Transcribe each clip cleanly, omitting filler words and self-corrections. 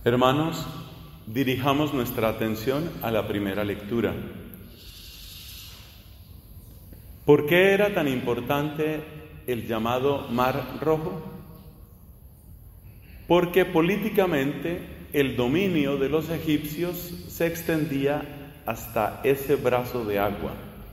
Hermanos, dirijamos nuestra atención a la primera lectura. ¿Por qué era tan importante el llamado Mar Rojo? Porque políticamente el dominio de los egipcios se extendía hasta ese brazo de agua.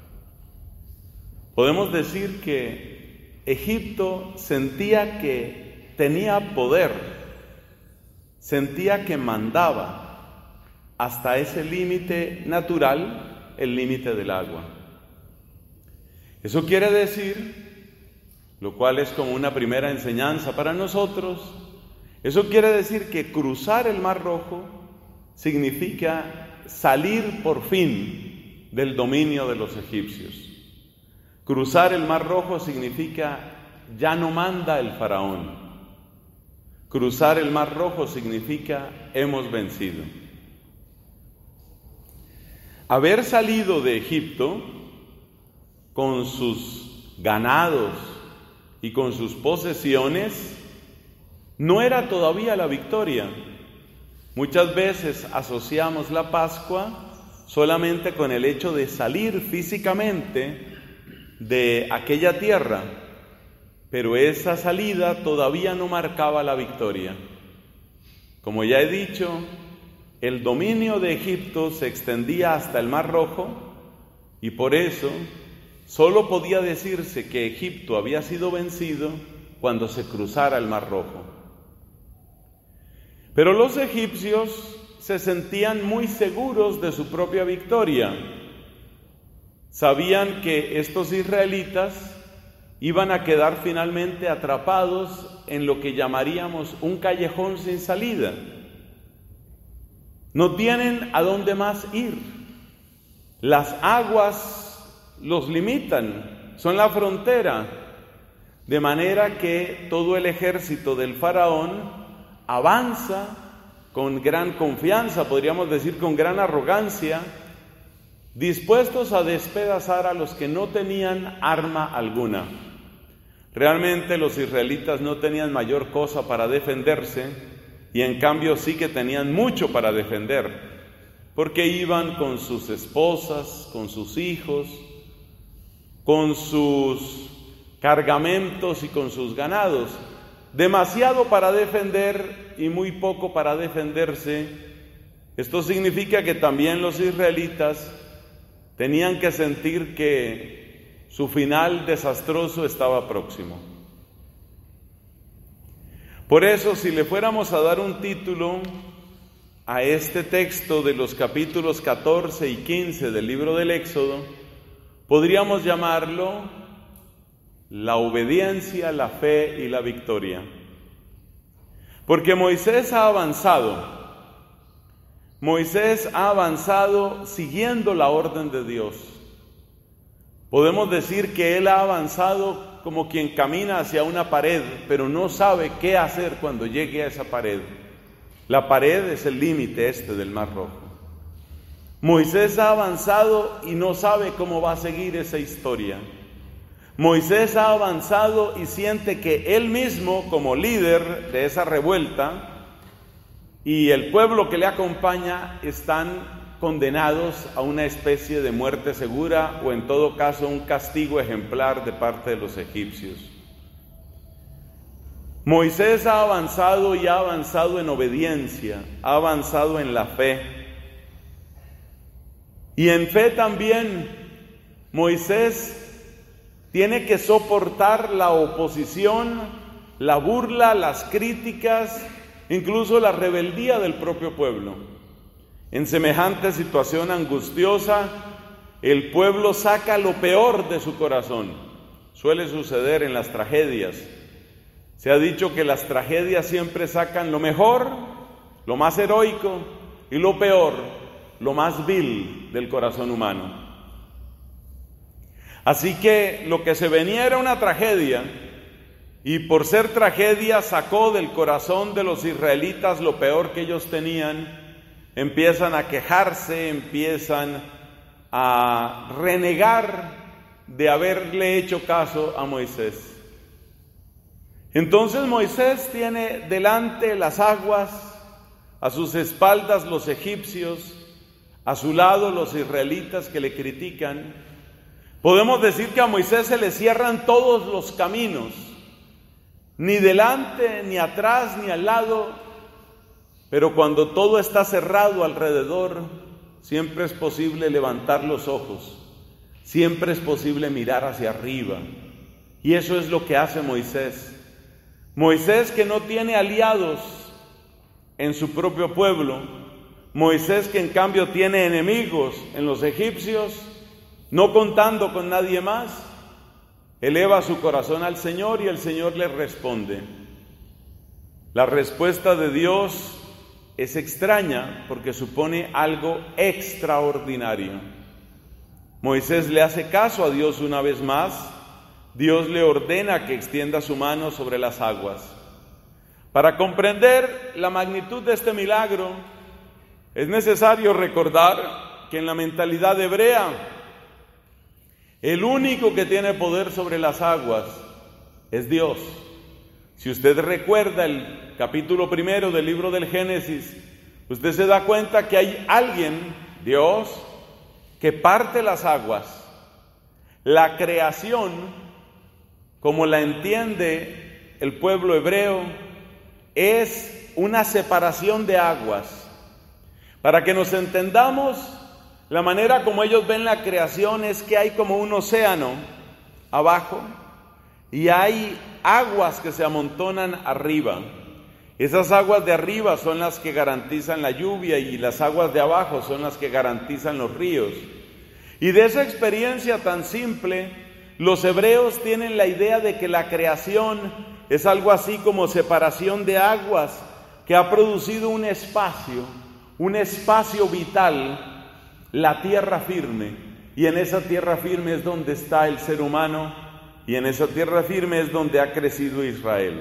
Podemos decir que Egipto sentía que tenía poder, sentía que mandaba hasta ese límite natural, el límite del agua. Eso quiere decir, lo cual es como una primera enseñanza para nosotros, eso quiere decir que cruzar el Mar Rojo significa salir por fin del dominio de los egipcios. Cruzar el Mar Rojo significa ya no manda el faraón. Cruzar el Mar Rojo significa hemos vencido. Haber salido de Egipto con sus ganados y con sus posesiones no era todavía la victoria. Muchas veces asociamos la Pascua solamente con el hecho de salir físicamente de aquella tierra, pero esa salida todavía no marcaba la victoria. Como ya he dicho, el dominio de Egipto se extendía hasta el Mar Rojo y por eso solo podía decirse que Egipto había sido vencido cuando se cruzara el Mar Rojo. Pero los egipcios se sentían muy seguros de su propia victoria. Sabían que estos israelitas iban a quedar finalmente atrapados en lo que llamaríamos un callejón sin salida. No tienen a dónde más ir. Las aguas los limitan, son la frontera, de manera que todo el ejército del faraón avanza con gran confianza, podríamos decir con gran arrogancia, dispuestos a despedazar a los que no tenían arma alguna. Realmente los israelitas no tenían mayor cosa para defenderse y en cambio sí que tenían mucho para defender, porque iban con sus esposas, con sus hijos, con sus cargamentos y con sus ganados. Demasiado para defender y muy poco para defenderse. Esto significa que también los israelitas tenían que sentir que su final desastroso estaba próximo. Por eso, si le fuéramos a dar un título a este texto de los capítulos 14 y 15 del libro del Éxodo, podríamos llamarlo la obediencia, la fe y la victoria. Porque Moisés ha avanzado siguiendo la orden de Dios. Podemos decir que él ha avanzado como quien camina hacia una pared, pero no sabe qué hacer cuando llegue a esa pared. La pared es el límite del Mar Rojo. Moisés ha avanzado y no sabe cómo va a seguir esa historia. Moisés ha avanzado y siente que él mismo, como líder de esa revuelta, y el pueblo que le acompaña están condenados a una especie de muerte segura o en todo caso un castigo ejemplar de parte de los egipcios. Moisés ha avanzado y ha avanzado en obediencia, ha avanzado en la fe. Y en fe también Moisés tiene que soportar la oposición, la burla, las críticas, incluso la rebeldía del propio pueblo. En semejante situación angustiosa, el pueblo saca lo peor de su corazón. Suele suceder en las tragedias. Se ha dicho que las tragedias siempre sacan lo mejor, lo más heroico, y lo peor, lo más vil del corazón humano. Así que lo que se venía era una tragedia, y por ser tragedia sacó del corazón de los israelitas lo peor que ellos tenían. Empiezan a quejarse, empiezan a renegar de haberle hecho caso a Moisés. Entonces Moisés tiene delante las aguas, a sus espaldas los egipcios, a su lado los israelitas que le critican. Podemos decir que a Moisés se le cierran todos los caminos, ni delante, ni atrás, ni al lado, pero cuando todo está cerrado alrededor, siempre es posible levantar los ojos, siempre es posible mirar hacia arriba, y eso es lo que hace Moisés. Moisés, que no tiene aliados en su propio pueblo, Moisés, que en cambio tiene enemigos en los egipcios, no contando con nadie más, eleva su corazón al Señor y el Señor le responde. La respuesta de Dios es extraña porque supone algo extraordinario. Moisés le hace caso a Dios una vez más. Dios le ordena que extienda su mano sobre las aguas. Para comprender la magnitud de este milagro, es necesario recordar que en la mentalidad hebrea, el único que tiene poder sobre las aguas es Dios. Si usted recuerda el capítulo 1 del libro del Génesis, usted se da cuenta que hay alguien, Dios, que parte las aguas. La creación, como la entiende el pueblo hebreo, es una separación de aguas. Para que nos entendamos, la manera como ellos ven la creación es que hay como un océano abajo y hay aguas que se amontonan arriba. Esas aguas de arriba son las que garantizan la lluvia y las aguas de abajo son las que garantizan los ríos. Y de esa experiencia tan simple, los hebreos tienen la idea de que la creación es algo así como separación de aguas que ha producido un espacio vital, la tierra firme, y en esa tierra firme es donde está el ser humano, y en esa tierra firme es donde ha crecido Israel.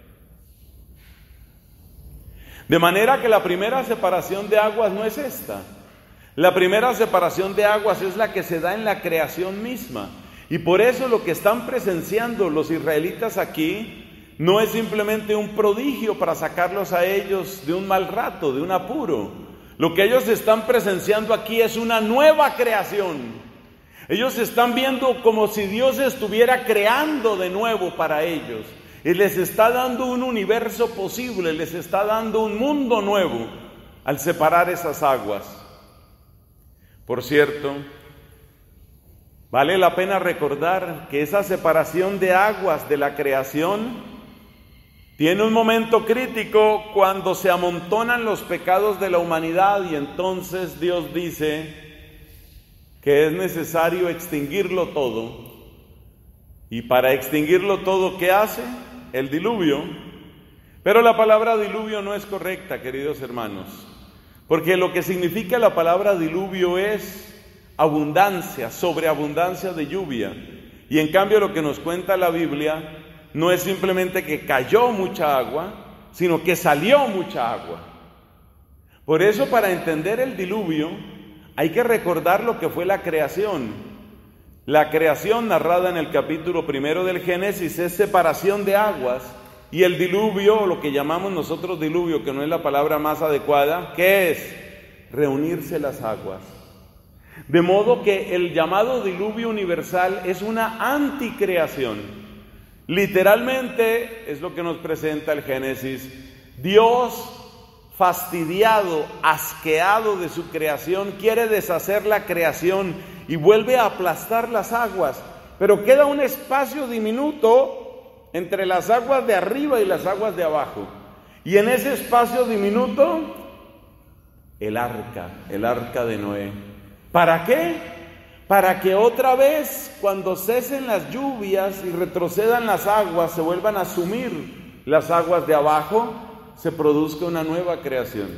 De manera que la primera separación de aguas no es esta. La primera separación de aguas es la que se da en la creación misma, y por eso lo que están presenciando los israelitas aquí no es simplemente un prodigio para sacarlos a ellos de un mal rato, de un apuro. Lo que ellos están presenciando aquí es una nueva creación. Ellos están viendo como si Dios estuviera creando de nuevo para ellos. Y les está dando un universo posible, les está dando un mundo nuevo al separar esas aguas. Por cierto, vale la pena recordar que esa separación de aguas de la creación tiene un momento crítico cuando se amontonan los pecados de la humanidad y entonces Dios dice que es necesario extinguirlo todo. Y para extinguirlo todo, ¿qué hace? El diluvio. Pero la palabra diluvio no es correcta, queridos hermanos, porque lo que significa la palabra diluvio es abundancia, sobreabundancia de lluvia. Y en cambio lo que nos cuenta la Biblia no es simplemente que cayó mucha agua, sino que salió mucha agua. Por eso, para entender el diluvio, hay que recordar lo que fue la creación. La creación narrada en el capítulo 1 del Génesis es separación de aguas, y el diluvio, lo que llamamos nosotros diluvio, que no es la palabra más adecuada, ¿qué es? Reunirse las aguas. De modo que el llamado diluvio universal es una anticreación. Literalmente es lo que nos presenta el Génesis. Dios, fastidiado, asqueado de su creación, quiere deshacer la creación y vuelve a aplastar las aguas, pero queda un espacio diminuto entre las aguas de arriba y las aguas de abajo. Y en ese espacio diminuto, el arca de Noé. ¿Para qué? Para que otra vez, cuando cesen las lluvias y retrocedan las aguas, se vuelvan a sumir las aguas de abajo, se produzca una nueva creación.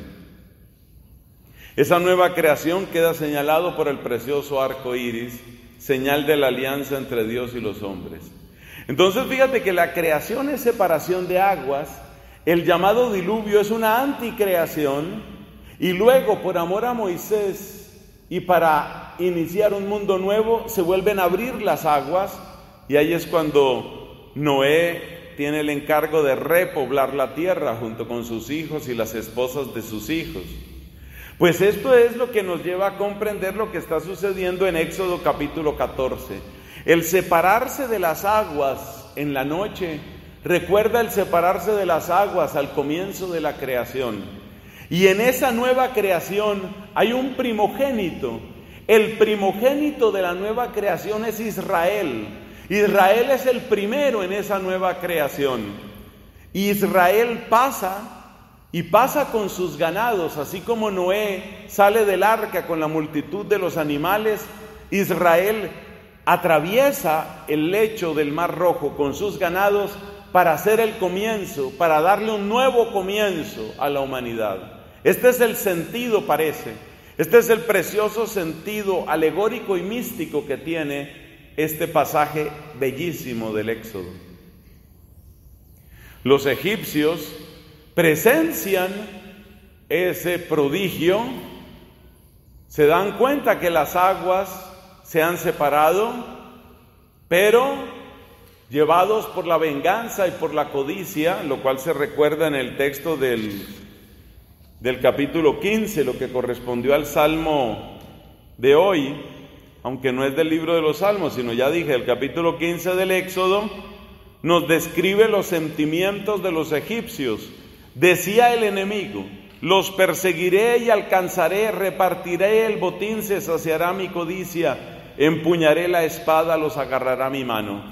Esa nueva creación queda señalado por el precioso arco iris, señal de la alianza entre Dios y los hombres. Entonces fíjate que la creación es separación de aguas, el llamado diluvio es una anticreación, y luego por amor a Moisés y para iniciar un mundo nuevo se vuelven a abrir las aguas, y ahí es cuando Noé tiene el encargo de repoblar la tierra junto con sus hijos y las esposas de sus hijos. Pues esto es lo que nos lleva a comprender lo que está sucediendo en Éxodo capítulo 14. El separarse de las aguas en la noche recuerda el separarse de las aguas al comienzo de la creación. Y en esa nueva creación hay un primogénito. El primogénito de la nueva creación es Israel. Israel es el primero en esa nueva creación. Israel pasa con sus ganados, así como Noé sale del arca con la multitud de los animales. Israel atraviesa el lecho del Mar Rojo con sus ganados para hacer el comienzo, para darle un nuevo comienzo a la humanidad. Este es el sentido, este es el precioso sentido alegórico y místico que tiene este pasaje bellísimo del Éxodo. Los egipcios presencian ese prodigio, se dan cuenta que las aguas se han separado, pero llevados por la venganza y por la codicia, lo cual se recuerda en el texto del capítulo 15, lo que correspondió al Salmo de hoy, aunque no es del libro de los Salmos, sino ya dije, el capítulo 15 del Éxodo, nos describe los sentimientos de los egipcios. Decía el enemigo: los perseguiré y alcanzaré, repartiré el botín, se saciará mi codicia, empuñaré la espada, los agarrará mi mano.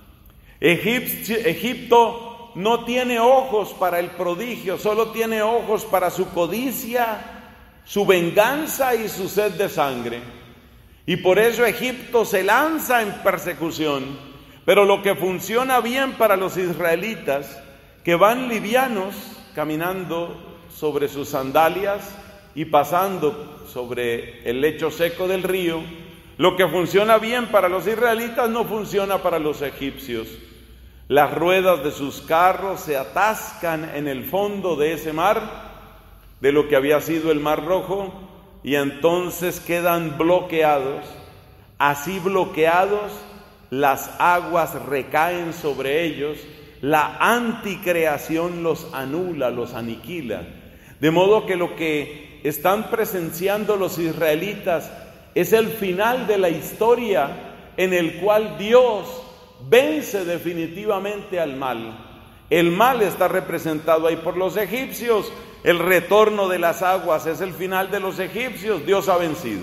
Egipto no tiene ojos para el prodigio, solo tiene ojos para su codicia, su venganza y su sed de sangre. Y por eso Egipto se lanza en persecución. Pero lo que funciona bien para los israelitas, que van livianos, caminando sobre sus sandalias y pasando sobre el lecho seco del río, lo que funciona bien para los israelitas no funciona para los egipcios. Las ruedas de sus carros se atascan en el fondo de ese mar, de lo que había sido el Mar Rojo, y entonces quedan bloqueados. Así bloqueados, las aguas recaen sobre ellos, la anticreación los anula, los aniquila. De modo que lo que están presenciando los israelitas es el final de la historia en el cual Dios vence definitivamente al mal. El mal está representado ahí por los egipcios, el retorno de las aguas es el final de los egipcios, Dios ha vencido.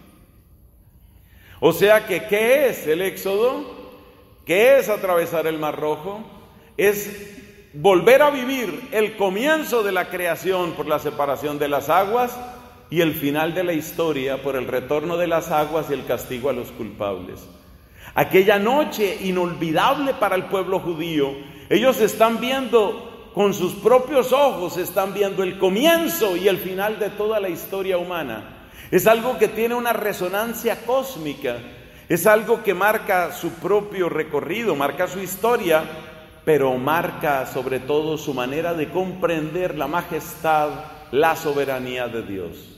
O sea que, ¿qué es el Éxodo? ¿Qué es atravesar el Mar Rojo? Es volver a vivir el comienzo de la creación por la separación de las aguas y el final de la historia por el retorno de las aguas y el castigo a los culpables. Aquella noche inolvidable para el pueblo judío, ellos están viendo con sus propios ojos, están viendo el comienzo y el final de toda la historia humana. Es algo que tiene una resonancia cósmica, es algo que marca su propio recorrido, marca su historia, pero marca sobre todo su manera de comprender la majestad, la soberanía de Dios.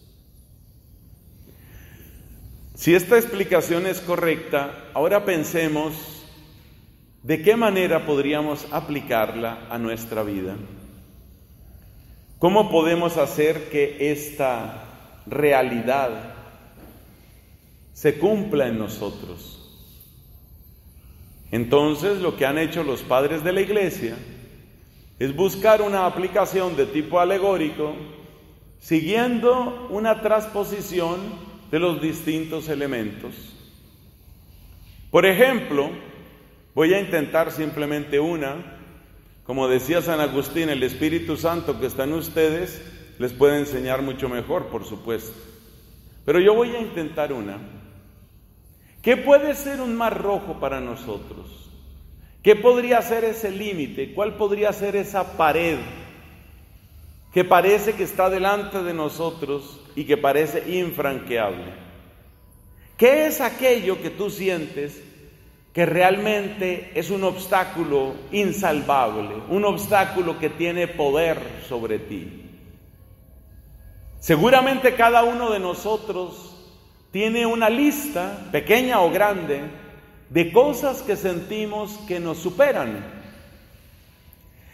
Si esta explicación es correcta, ahora pensemos de qué manera podríamos aplicarla a nuestra vida. ¿Cómo podemos hacer que esta realidad se cumpla en nosotros? Entonces, lo que han hecho los padres de la Iglesia es buscar una aplicación de tipo alegórico, siguiendo una transposición de los distintos elementos. Por ejemplo, voy a intentar simplemente una. Como decía San Agustín, el Espíritu Santo que está en ustedes les puede enseñar mucho mejor, por supuesto. Pero yo voy a intentar una. ¿Qué puede ser un mar rojo para nosotros? ¿Qué podría ser ese límite? ¿Cuál podría ser esa pared que parece que está delante de nosotros y que parece infranqueable? ¿Qué es aquello que tú sientes que realmente es un obstáculo insalvable, un obstáculo que tiene poder sobre ti? Seguramente cada uno de nosotros tiene una lista, pequeña o grande, de cosas que sentimos que nos superan,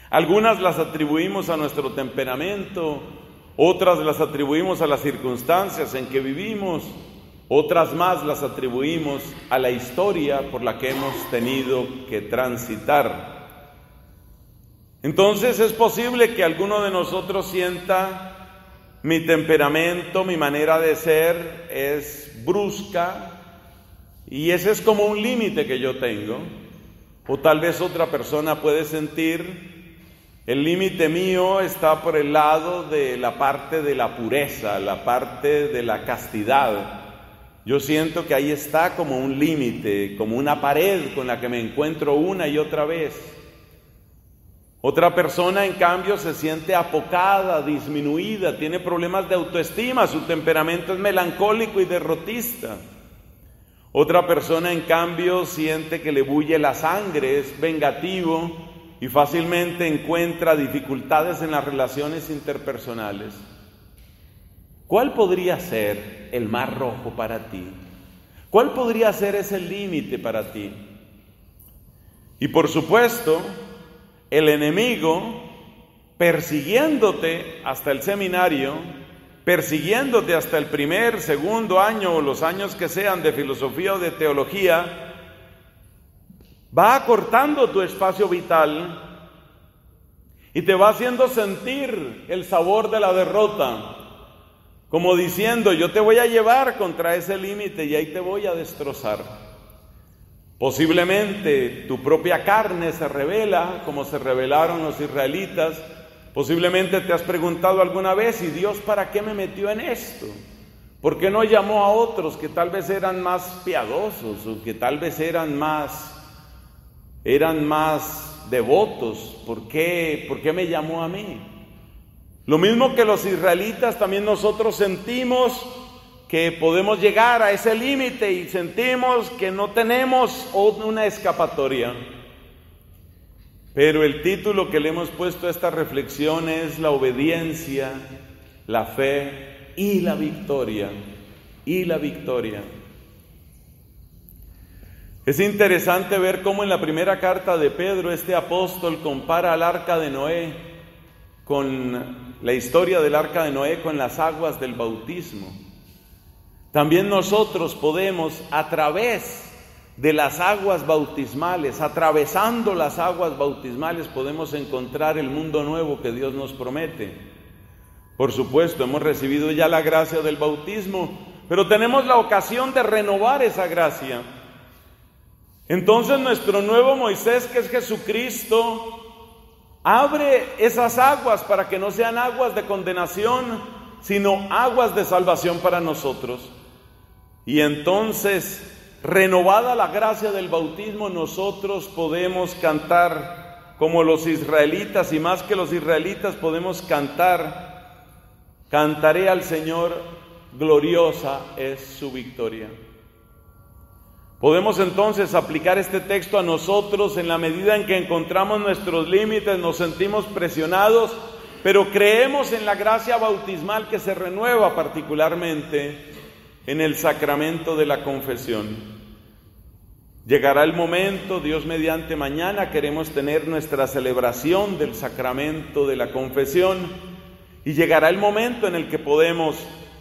Algunas las atribuimos a nuestro temperamento, otras las atribuimos a las circunstancias en que vivimos, otras más las atribuimos a la historia por la que hemos tenido que transitar. Entonces es posible que alguno de nosotros sienta: mi temperamento, mi manera de ser es brusca y ese es como un límite que yo tengo. O tal vez otra persona puede sentir: el límite mío está por el lado de la parte de la pureza, la parte de la castidad. Yo siento que ahí está como un límite, como una pared con la que me encuentro una y otra vez. Otra persona, en cambio, se siente apocada, disminuida, tiene problemas de autoestima, su temperamento es melancólico y derrotista. Otra persona, en cambio, siente que le bulle la sangre, es vengativo y fácilmente encuentra dificultades en las relaciones interpersonales. ¿Cuál podría ser el mar rojo para ti? ¿Cuál podría ser ese límite para ti? Y por supuesto, el enemigo, persiguiéndote hasta el seminario, persiguiéndote hasta el primer, segundo año o los años que sean de filosofía o de teología, va acortando tu espacio vital y te va haciendo sentir el sabor de la derrota, como diciendo: yo te voy a llevar contra ese límite y ahí te voy a destrozar. Posiblemente tu propia carne se revela, como se rebelaron los israelitas. Posiblemente te has preguntado alguna vez: ¿y Dios para qué me metió en esto? ¿Por qué no llamó a otros que tal vez eran más piadosos o que tal vez eran más devotos? ¿Por qué me llamó a mí? Lo mismo que los israelitas, también nosotros sentimos que podemos llegar a ese límite y sentimos que no tenemos una escapatoria. Pero el título que le hemos puesto a esta reflexión es: la obediencia, la fe y la victoria. Y la victoria. Es interesante ver cómo en la primera carta de Pedro este apóstol compara al arca de Noé con la historia del arca de Noé con las aguas del bautismo. También nosotros podemos, a través de las aguas bautismales, atravesando las aguas bautismales, podemos encontrar el mundo nuevo que Dios nos promete. Por supuesto, hemos recibido ya la gracia del bautismo, pero tenemos la ocasión de renovar esa gracia. Entonces nuestro nuevo Moisés, que es Jesucristo, abre esas aguas para que no sean aguas de condenación, sino aguas de salvación para nosotros. Y entonces, renovada la gracia del bautismo, nosotros podemos cantar como los israelitas, y más que los israelitas podemos cantar: cantaré al Señor, gloriosa es su victoria. Podemos entonces aplicar este texto a nosotros en la medida en que encontramos nuestros límites, nos sentimos presionados, pero creemos en la gracia bautismal que se renueva particularmente en el sacramento de la confesión. Llegará el momento, Dios mediante, mañana queremos tener nuestra celebración del sacramento de la confesión, y llegará el momento en el que podemos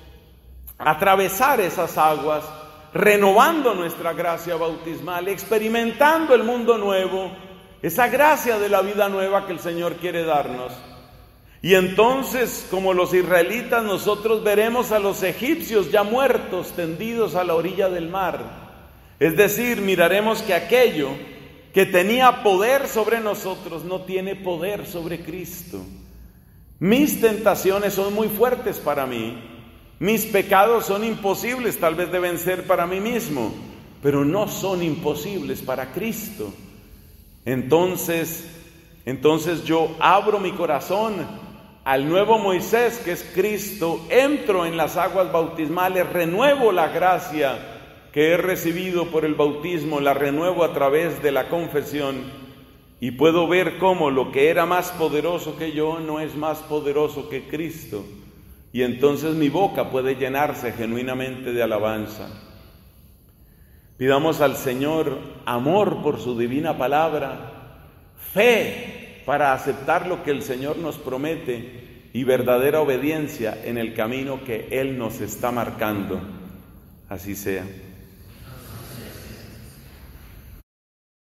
atravesar esas aguas, renovando nuestra gracia bautismal, experimentando el mundo nuevo, esa gracia de la vida nueva que el Señor quiere darnos. Y entonces, como los israelitas, nosotros veremos a los egipcios ya muertos, tendidos a la orilla del mar. Es decir, miraremos que aquello que tenía poder sobre nosotros no tiene poder sobre Cristo. Mis tentaciones son muy fuertes para mí, mis pecados son imposibles tal vez de vencer para mí mismo, pero no son imposibles para Cristo. Entonces yo abro mi corazón al nuevo Moisés, que es Cristo, entro en las aguas bautismales, renuevo la gracia que he recibido por el bautismo, la renuevo a través de la confesión, y puedo ver cómo lo que era más poderoso que yo no es más poderoso que Cristo, y entonces mi boca puede llenarse genuinamente de alabanza. Pidamos al Señor amor por su divina palabra, fe para aceptar lo que el Señor nos promete y verdadera obediencia en el camino que Él nos está marcando. Así sea.